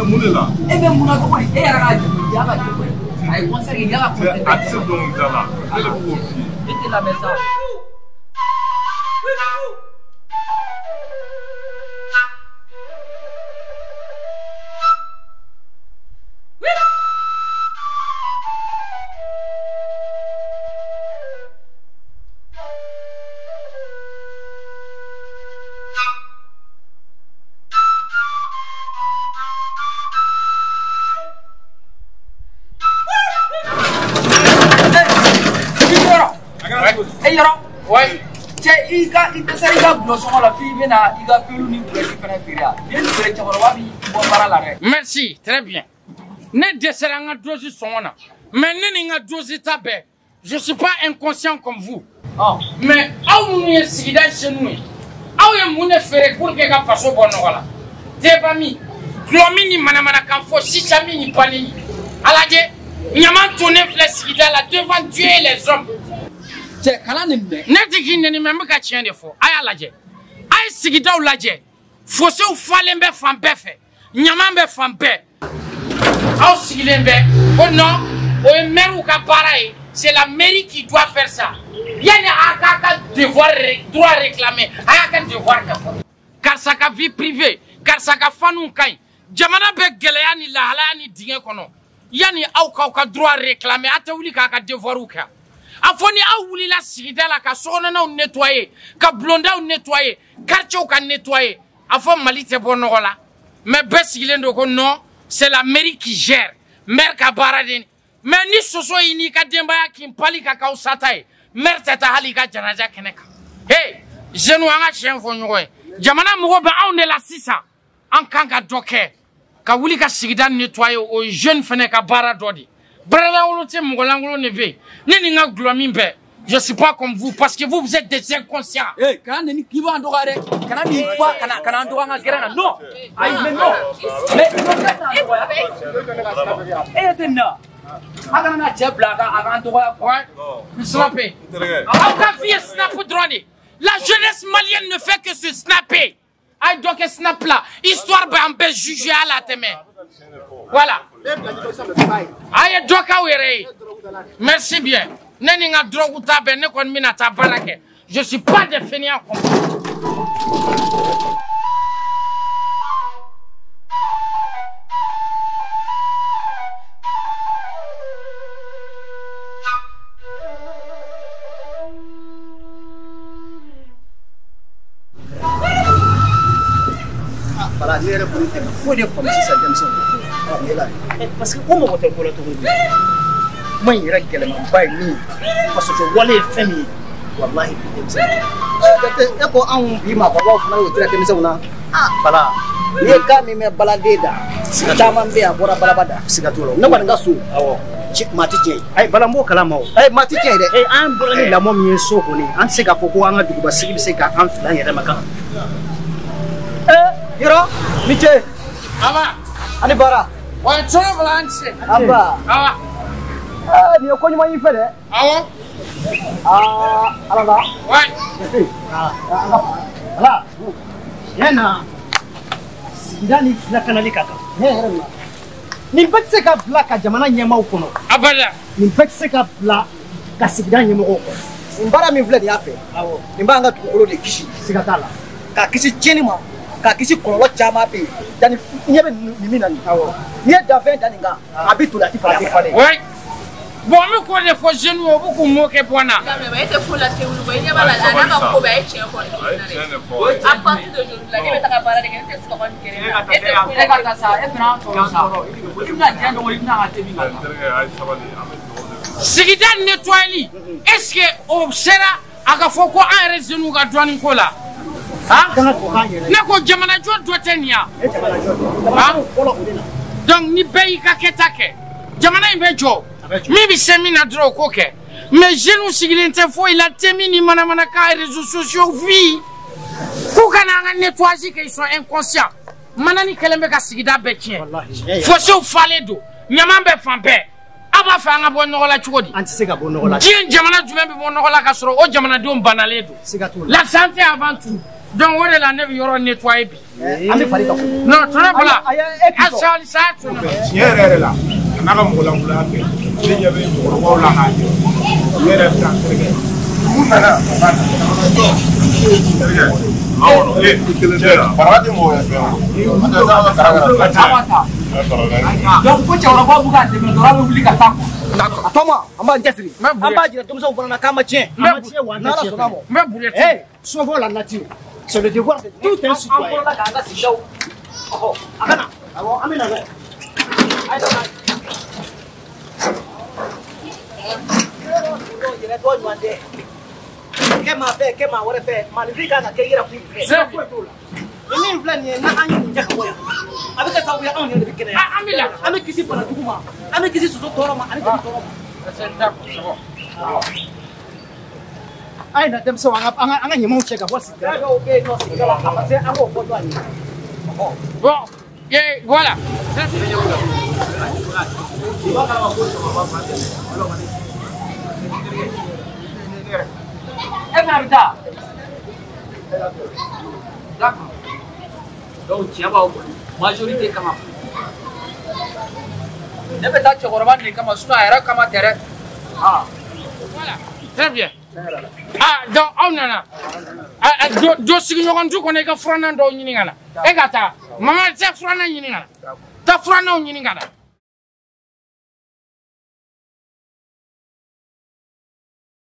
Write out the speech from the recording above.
Mounela. Et même Mouna, et elle a dit, il y a pas de il conseille, il y a un conseil. Accepte donc là. Et le profit. Et la message. Ouais. Tiens, il a la fille, il a pu nous Merci, très bien. Ne desserrant dosi sona. Mais ne dosi tabe. Je suis pas inconscient comme vous. Oh. Mais où nous est sida chez nous? Où est mon frère pour que la façon bonne voilà. Debami, Glomini manamana kan fo sisami ni pani. Alade, nyaman tourner flèche sida là devant Dieu et les hommes. Netiki ni même ka tien de fo aya laje ay sigida ou laje fo se ou falen be fan be fe nyaman be fan be aw sigilen be oh non o meru ka pareil c'est la mairie qui doit faire ça yani aka devoir droit réclamer aka devoir ka car ça ka vie privée car ça ka fanu kay jamana be geleya ni la hala ni dinge kono yani aw ka droit réclamer ata wuli ka devoir ou ka Afoni a wuli la sigida la ka sokona ou nettoyer, ka blonda ou nettoyer, quartier ou ka nettoyer. Afon Mali te bon la. Mais be sigilen do ko non, c'est la mairie qui gère. Maire ka baradeni. Mais ni soso ini ka demba ya kimpali ka ka usataye. Maire tata hali ka janaja keneka. Hey, jenu anga chien fo nyoy. Jamana mo ba on la sisa. An kan ka doke. Ka wuli ka sigida nettoyer o jeune fene ka baradodi. Je suis pas comme vous parce que vous êtes des inconscients. Eh, quand qui va en dorare, quand il faut, quand on doit en guerre, non. Aïe, mais non. Mais eh, non. Quand on a déjà blague, avant de voir, ouais, snapper. La jeunesse malienne ne fait que se snapper. Aïe, donc snap là, histoire de juger à la teme. Voilà. Aïe, donc merci bien. Neninga drogue tabe ne kon mina tabarake. Je suis pas de fainéant comme ça. Voilà, il y a des politiques. Il faut dire comme si ça vient de son parce que comment on te colle tout le monde? Moi, il y a quelqu'un qui m'a dit parce que je vois les familles. Wallahi, c'est ça. Quand on vit ma papa, on va dire que c'est ça. Ah, voilà. Il y a quand même baladé là. C'est un peu à boire balabada. C'est un tour. Non, on a sous. Matitien. Ay balambo kalamo. Ay matitien de. Ay an bolani la mom yeso ko ni. An se ka foko an dugu ba sigi se ka an flan yere maka. Yoro, miche. Aba. Ani bara. Wa tsoro blanche. Aba. Aba. Ni ko ni mo yin fere. Awo. Alaba. Ouais. Ala. Yana. Sidani la kanali kaka. Ni betse ka bla ka jamana nyema ukono. Abada. Ni betse ka bla ka sigida nyema ukono. Mbara mi vle ya fe. Awo. Ni mbanga tukolo de kishi. Sigatala. Ka kishi cheni ma. Ka kishi kololo chama pe. Dani nyebe ni minani. Awo. Ni da 20 dani nga. Abitu la tifa ya fale. Ouais. Bon, me ko de fo jeune o beaucoup mo ke bona. Mais c'est pour la théorie, vous voyez, voilà, la nana ko ba eche ko. À partir de aujourd'hui, la débeta ka para de que c'est ce qu'on querait. Et c'est pour la ça, et prend comme ça. Il n'a rien de il n'a raté mi mata. Sigida nettoyer. Est-ce que au sera aka fo ko en rezenu ga douane ko la? Hein? Ne ko jamana jot do tenia. Donc ni pays ka ketake. Jamana imbe jo. Maybe semina draw coke. Mais je nous sigilen te fo il a terminé mana ka réseaux sociaux vie. Kokana nga nettoyer qu'ils sont inconscients. Manani kelembe ka sigida betien. Faut se fale do. Nyamambe fambe. Aba fa nga bonno la chukodi. Anti ka bonno la. Dien jamana jumembe bonno la ka soro o jamana do banale do. La santé avant tout. Donc on est là ne yoro nettoyer bi. Ami fari ka. Non, tu n'as pas là. Asal ça tu n'as. Yere la. Naka mugula mugula ke. Ni yabe ko la ha. Yere ta serge. Munana. Awono e kilendera. Parade mo ya fe. Donc ko chawra ko buka de dora be wuli ka tako. Atoma, amba njesiri. Amba jira tumso fana kama chien. Amba chien wa na so mo. Mais boulette. Eh, sauvons la nature. C'est le devoir de tout un citoyen. Oh, Amena. Alors, Amena. Ai na dem so anga nyimo cheka voici. Bon, et voilà. D'accord. Donc tiens ba majorité kama. Ne be ta chokoroba ni kama suna era kama tere. Ah. Voilà. Très bien. Ah, donc on a do sigi ñogon du ko ne ka frana do ñini ngala e gata mama te frana ñini ngala ta frana ñini ngala